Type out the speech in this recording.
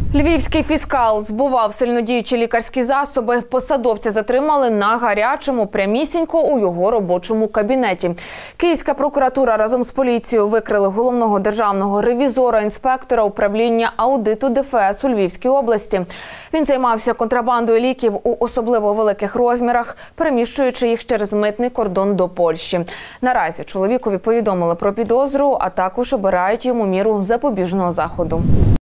Львівський фіскал збував сильнодіючі лікарські засоби. Посадовця затримали на гарячому, прямісінько у його робочому кабінеті. Київська прокуратура разом з поліцією викрили головного державного ревізора-інспектора управління аудиту ДФС у Львівській області. Він займався контрабандою ліків у особливо великих розмірах, переміщуючи їх через митний кордон до Польщі. Наразі чоловікові повідомили про підозру, а також обирають йому міру запобіжного заходу.